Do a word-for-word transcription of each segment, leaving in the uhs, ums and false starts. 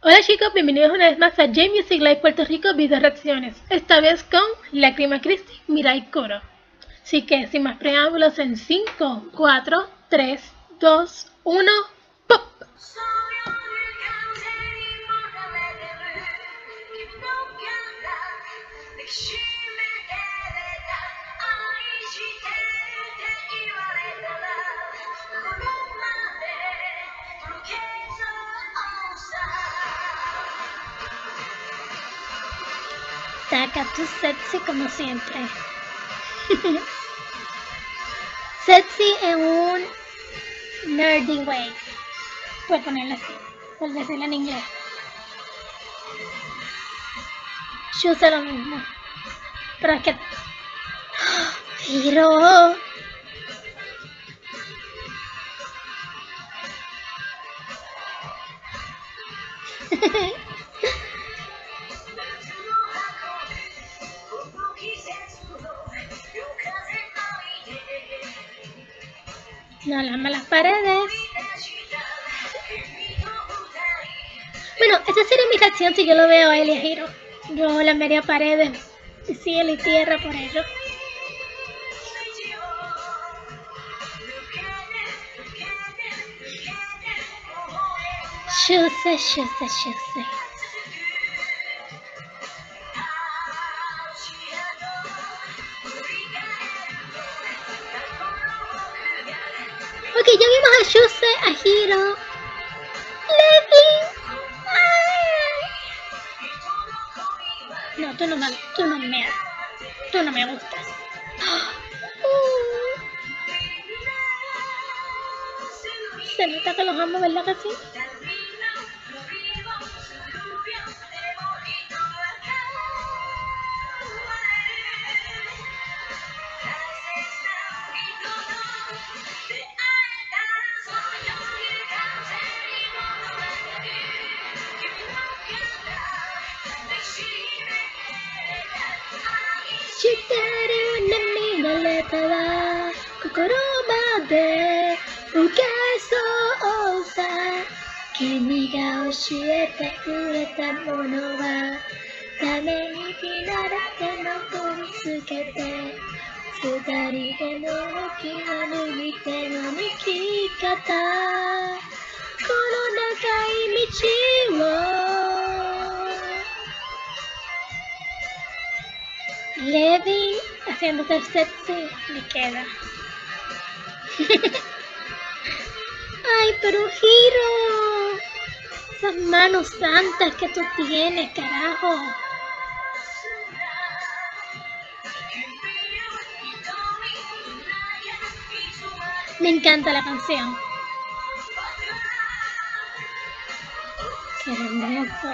Hola chicos, bienvenidos una vez más a J-Music Live Puerto Rico Video Reacciones, esta vez con Lágrima Christie, Mirai Koro. Así que sin más preámbulos, en cinco, cuatro, tres, dos, uno, ¡pop! Takatu sexy como siempre. Sexy en un nerdy way. Puedes ponerlo así, por decirlo en inglés. Yo sé lo mismo. Pero es que... ¡Hiro! No las malas paredes. Bueno, esta sería mi reacción si yo lo veo a él y a Hiro. Yo la media paredes, cielo y tierra por ello. Yo sé, yo sé, yo sé. Ok, ya vimos a Shuse, a Hiro. Levi. No, tú no me, tú no me, tú no me gustas. Uh. Se nota que los amo, ¿verdad que sí? Kimi ga oshiete kureta mono wa tame ni hinarate no toritsukete fudari de noroki hanumite no mikikata kono nagai michi wo Levi haciéndote sexy me queda. Ay, pero Hiro, esas manos santas que tú tienes, carajo. Me encanta la canción. Qué hermoso.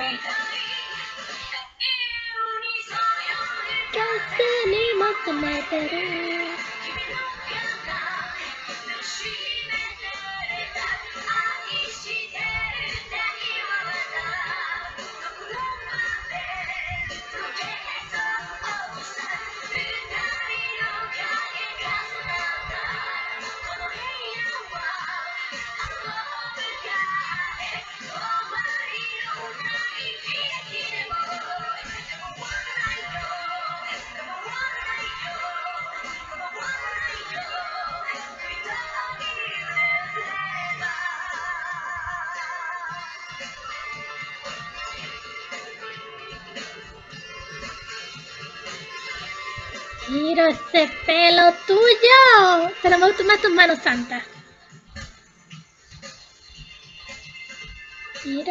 Hiro, ese pelo tuyo. Te lo muestro más tus manos santas. Hiro.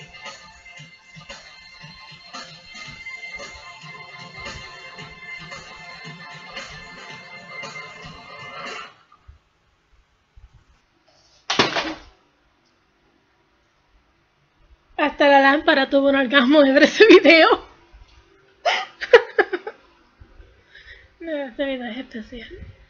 Hasta la lámpara tuvo un orgasmo de ver ese video. No, este video es especial.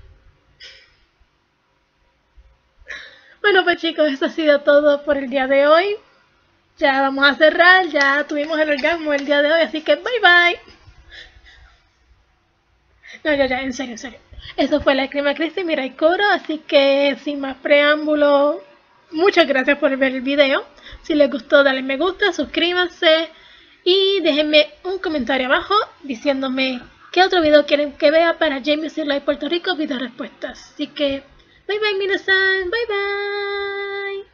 Bueno, pues chicos, eso ha sido todo por el día de hoy. Ya vamos a cerrar, ya tuvimos el orgasmo el día de hoy, así que bye bye. No, ya, ya, en serio, en serio. Eso fue Lágrima Christie, Mirai Koro, así que sin más preámbulos, Muchas gracias por ver el video. Si les gustó, dale me gusta, suscríbanse y déjenme un comentario abajo diciéndome qué otro video quieren que vea para J-Music Live Puerto Rico video respuestas. Así que bye bye minasan, bye bye.